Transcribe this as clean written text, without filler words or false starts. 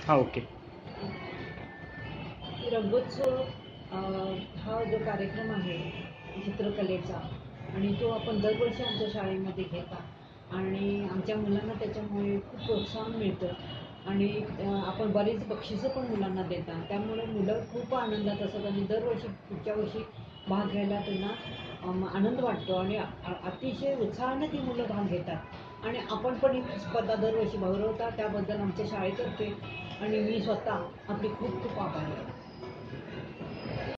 हां, ओके. रंगोत्सव हा जो कार्यक्रम आहे चित्रकलेचा आणि तो आपण दरवर्षी आमच्या शाळेमध्ये घेतात आणि आमच्या मुलांना त्याच्यामुळे खूप प्रोत्साहन मिळतं आणि आपण बरीच बक्षिसं पण मुलांना देतात. त्यामुळे मुलं खूप आनंदात असतात आणि दरवर्षी पुढच्या वर्षी भाग घ्यायला त्यांना आनंद वाटतो आणि अतिशय उत्साहाने ती मुलं भाग घेतात आणि आपण पण ही स्पर्धा दरवर्षी भरवतात. त्याबद्दल आमच्या शाळेतर्फे आणि मी स्वतः आपली खूप खूप आभारी आहे.